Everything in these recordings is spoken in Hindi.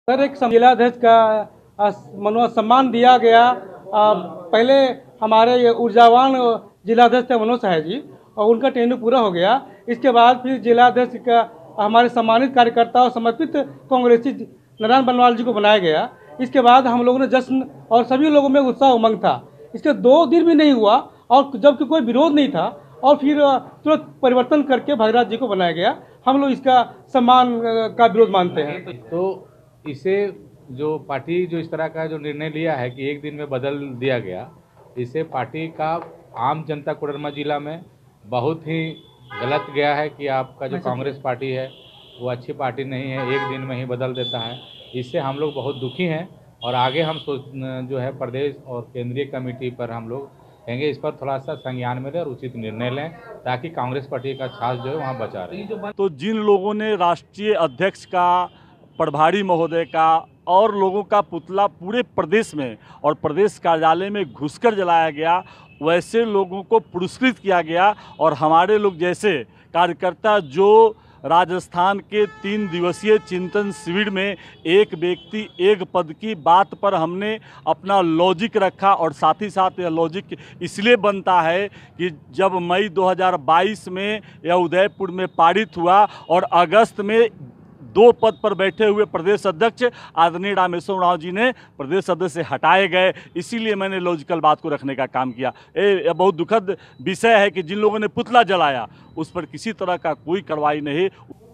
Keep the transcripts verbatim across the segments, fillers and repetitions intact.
सर, एक जिलाध्यक्ष का मनोज सम्मान दिया गया। आ, पहले हमारे ये ऊर्जावान जिलाध्यक्ष थे मनोज साहब जी, और उनका टेन्यू पूरा हो गया। इसके बाद फिर जिलाध्यक्ष का हमारे सम्मानित कार्यकर्ता और समर्पित कांग्रेसी नारायण बनवाल जी को बनाया गया। इसके बाद हम लोगों ने जश्न और सभी लोगों में उत्साह उमंग था। इसके दो दिन भी नहीं हुआ और जबकि कोई विरोध नहीं था, और फिर तुरंत परिवर्तन करके भगराज जी को बनाया गया। हम लोग इसका सम्मान का विरोध मानते हैं। तो इसे जो पार्टी जो इस तरह का जो निर्णय लिया है कि एक दिन में बदल दिया गया, इसे पार्टी का आम जनता कोडरमा जिला में बहुत ही गलत गया है कि आपका जो कांग्रेस पार्टी है वो अच्छी पार्टी नहीं है, एक दिन में ही बदल देता है। इससे हम लोग बहुत दुखी हैं और आगे हम सोच जो है प्रदेश और केंद्रीय कमेटी पर हम लोग कहेंगे इस पर थोड़ा सा संज्ञान में लें और उचित निर्णय लें, ताकि कांग्रेस पार्टी का छास जो है वहाँ बचा रहे। तो जिन लोगों ने राष्ट्रीय अध्यक्ष का, प्रभारी महोदय का और लोगों का पुतला पूरे प्रदेश में और प्रदेश कार्यालय में घुसकर जलाया गया, वैसे लोगों को पुरस्कृत किया गया। और हमारे लोग जैसे कार्यकर्ता जो राजस्थान के तीन दिवसीय चिंतन शिविर में एक व्यक्ति एक पद की बात पर हमने अपना लॉजिक रखा, और साथ ही साथ यह लॉजिक इसलिए बनता है कि जब मई दो हज़ार बाईस में यह उदयपुर में पारित हुआ और अगस्त में दो पद पर बैठे हुए प्रदेश अध्यक्ष आदरणीय रामेश्वर उरांव जी ने प्रदेश सदस्य से हटाए गए, इसीलिए मैंने लॉजिकल बात को रखने का काम किया। ये बहुत दुखद विषय है कि जिन लोगों ने पुतला जलाया उस पर किसी तरह का कोई कार्रवाई नहीं।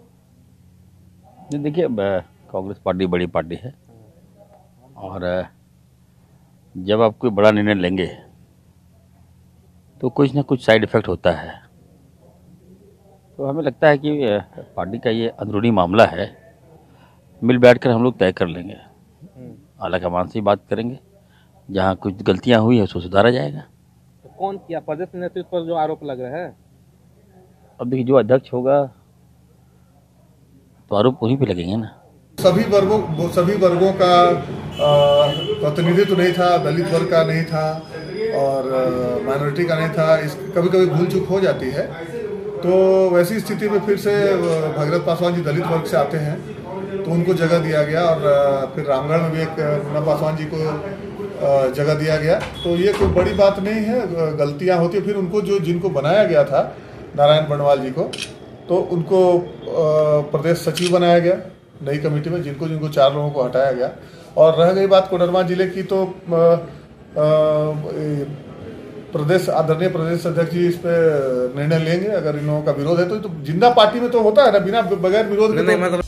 देखिए, कांग्रेस पार्टी बड़ी पार्टी है और जब आप कोई बड़ा निर्णय लेंगे तो कुछ ना कुछ साइड इफेक्ट होता है। तो हमें लगता है कि पार्टी का ये अंदरूनी मामला है, मिल बैठकर हम लोग तय कर लेंगे। आला कमान से बात करेंगे, जहाँ कुछ गलतियाँ हुई है उसको सुधारा जाएगा। तो कौन किया? प्रदेश नेतृत्व पर जो आरोप लग रहा है, अब देखिए जो अध्यक्ष होगा तो आरोप उन्हीं पे लगेंगे ना। सभी वर्गों सभी वर्गों का प्रतिनिधित्व तो नहीं था, दलित वर्ग का नहीं था और माइनॉरिटी का नहीं था। इस कभी कभी भूल चूक हो जाती है, तो वैसी स्थिति में फिर से भगरत पासवान जी दलित वर्ग से आते हैं तो उनको जगह दिया गया, और फिर रामगढ़ में भी एक मुन्ना पासवान जी को जगह दिया गया। तो ये कोई बड़ी बात नहीं है, गलतियां होती है। फिर उनको जो जिनको बनाया गया था नारायण बनवाल जी को, तो उनको प्रदेश सचिव बनाया गया नई कमेटी में, जिनको जिनको चार लोगों को हटाया गया। और रह गई बात कोडरमा जिले की, तो आ, आ, प्रदेश आदरणीय प्रदेश अध्यक्ष जी इस पे निर्णय लेंगे। अगर इन लोगों का विरोध है तो, तो जिंदा पार्टी में तो होता है ना, बिना बगैर विरोध के तो